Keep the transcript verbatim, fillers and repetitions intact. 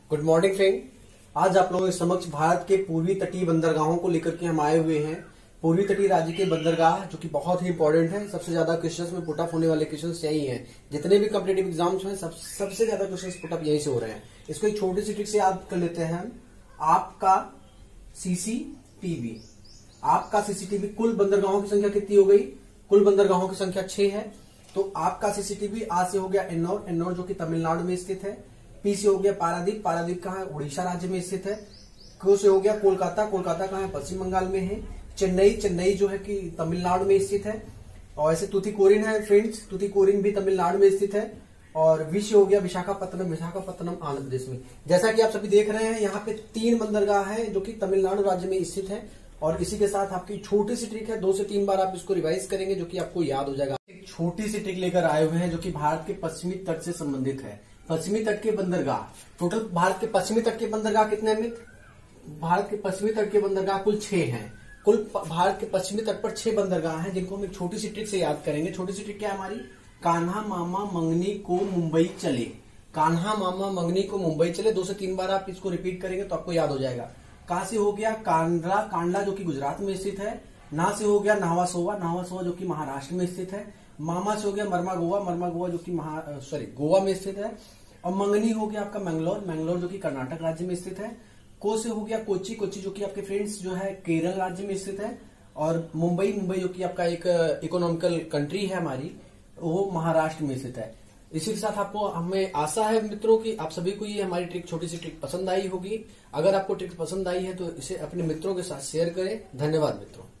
Good morning friend. आज आप लोगों के समक्ष भारत के पूर्वी तटीय बंदरगाहों को लेकर के हम आए हुए हैं। पूर्वी तटीय राज्य के बंदरगाह जो कि बहुत ही इंपॉर्टेंट है, सबसे ज्यादा क्वेश्चंस में पुटअप होने वाले क्वेश्चंस यही हैं। जितने भी कॉम्पिटिटिव एग्जाम्स हैं सब सबसे ज्यादा क्वेश्चंस पुटअप यहीं से हो रहे हैं। इसको एक छोटी सी ट्रिक से याद कर लेते हैं हम। आपका सीसीटीवी, आपका सीसीटीवी कुल बंदरगाहों की संख्या कितनी हो गई? कुल बंदरगाहों की संख्या छह है। तो आपका सीसीटीवी आज से हो गया एन्नौर, एन्नौर जो कि तमिलनाडु में स्थित है। पी से हो गया पारादीप, पारादीप कहाँ है? उड़ीसा राज्य में स्थित है। क्यू से हो गया कोलकाता, कोलकाता कहाँ है? पश्चिम बंगाल में है। चेन्नई, चेन्नई जो है कि तमिलनाडु में स्थित है। और ऐसे तुतिकोरिन है फ्रेंड्स, तुतिकोरिन भी तमिलनाडु में स्थित है। और वी से हो गया विशाखापत्तनम, विशाखापत्तनम आंध्र प्रदेश में। जैसा कि आप सभी देख रहे हैं, यहाँ पे तीन बंदरगाह है जो कि तमिलनाडु राज्य में स्थित है। और इसी के साथ आपकी छोटी सी ट्रिक है, दो से तीन बार आप इसको रिवाइज करेंगे जो कि आपको याद हो जाएगा। एक छोटी सी ट्रिक लेकर आए हुए हैं जो कि भारत के पश्चिमी तट से संबंधित है। पश्चिमी तट के बंदरगाह, टोटल भारत के पश्चिमी तट के बंदरगाह कितने हैं? भारत के पश्चिमी तट के बंदरगाह कुल छह हैं। कुल भारत के पश्चिमी तट पर छह बंदरगाह हैं जिनको हम एक छोटी सी ट्रिक से याद करेंगे। छोटी सी ट्रिक क्या है हमारी? कान्हा मामा मंगनी को मुंबई चले। कान्हा मामा मंगनी को मुंबई चले, दो से तीन बार आप इसको रिपीट करेंगे तो आपको याद हो जाएगा। कहां से हो गया? कांडला, कांडला जो कि गुजरात में स्थित है। ना से हो गया नावासोवा, नावासोवा जो कि महाराष्ट्र में स्थित है। मामा से हो गया मरमा गोवा, मरमा गोवा जो कि महा सॉरी गोवा में स्थित है। और मंगनी हो गया आपका मैंगलोर, मैंगलोर जो कि कर्नाटक राज्य में स्थित है। को से हो गया कोची, कोची जो कि आपके फ्रेंड्स जो है केरल राज्य में स्थित है। और मुंबई, मुंबई जो कि आपका एक इकोनॉमिकल कंट्री है हमारी, वो महाराष्ट्र में स्थित है। इसी के साथ आपको हमें आशा है मित्रों कि आप सभी को ये हमारी ट्रिक, छोटी सी ट्रिक पसंद आई होगी। अगर आपको ट्रिक पसंद आई है तो इसे अपने मित्रों के साथ शेयर करें। धन्यवाद मित्रों।